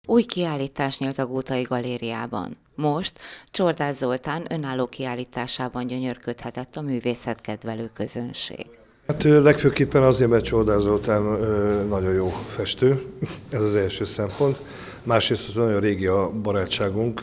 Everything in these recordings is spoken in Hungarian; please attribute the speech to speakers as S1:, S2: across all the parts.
S1: Új kiállítás nyílt a Gótai Galériában. Most Csordás Zoltán önálló kiállításában gyönyörködhetett a művészetkedvelő közönség.
S2: Hát legfőképpen azért, mert Csordás Zoltán nagyon jó festő, ez az első szempont. Másrészt nagyon régi a barátságunk,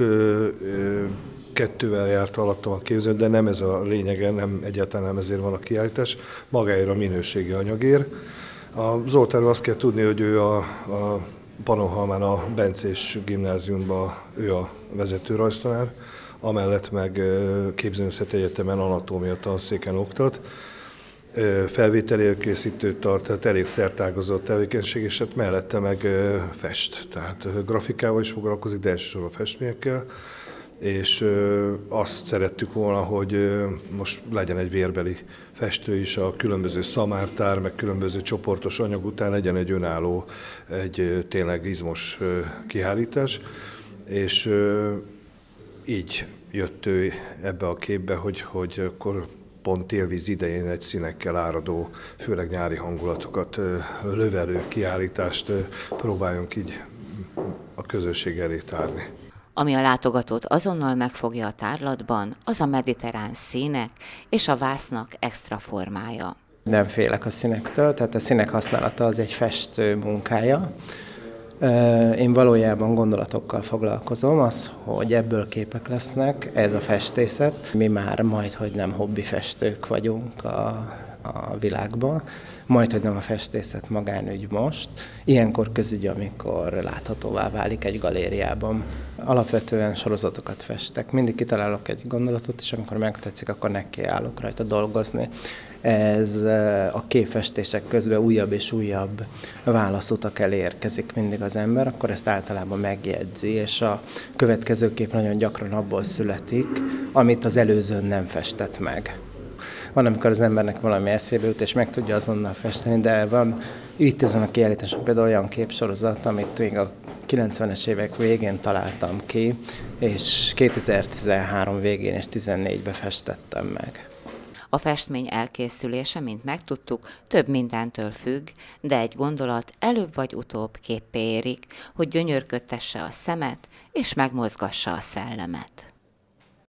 S2: kettővel járt alattam a képzőn, de nem ez a lényege, nem, egyáltalán nem ezért van a kiállítás, magáért a minőségi anyagért. A Zoltánról azt kell tudni, hogy ő a Pannonhalmán a Bencés gimnáziumban ő a vezető rajztanár, amellett meg Képzőművészeti Egyetemen anatómia tanszéken oktat. Felvételi előkészítőt tart, tehát elég szertágazott tevékenység, és hát mellette meg fest, tehát grafikával is foglalkozik, de elsősorban festményekkel, és azt szerettük volna, hogy most legyen egy vérbeli festő is, a különböző szamártár, meg különböző csoportos anyag után legyen egy önálló, egy tényleg izmos kiállítás, és így jött ő ebbe a képbe, hogy akkor pont télvíz idején egy színekkel áradó, főleg nyári hangulatokat lövelő kiállítást próbáljunk így a közösség elé tárni.
S1: Ami a látogatót azonnal megfogja a tárlatban, az a mediterrán színek és a vásznak extra formája.
S3: Nem félek a színektől, tehát a színek használata az egy festő munkája. Én valójában gondolatokkal foglalkozom, az, hogy ebből képek lesznek, ez a festészet. Mi már majdhogy nem hobbi festők vagyunk a világban, majdhogy nem a festészet magánügy most. Ilyenkor közügy, amikor láthatóvá válik egy galériában. Alapvetően sorozatokat festek. Mindig kitalálok egy gondolatot, és amikor megtetszik, akkor nekiállok rajta dolgozni. Ez a képfestések közben újabb és újabb válaszutak elé érkezik mindig az ember, akkor ezt általában megjegyzi, és a következő kép nagyon gyakran abból születik, amit az előzőn nem festett meg. Van, amikor az embernek valami eszébe jut, és meg tudja azonnal festeni, de van itt ezen a kiállításon például olyan képsorozat, amit még a 90-es évek végén találtam ki, és 2013 végén és 2014-ben festettem meg.
S1: A festmény elkészülése, mint megtudtuk, több mindentől függ, de egy gondolat előbb vagy utóbb képpé érik, hogy gyönyörködtesse a szemet és megmozgassa a szellemet.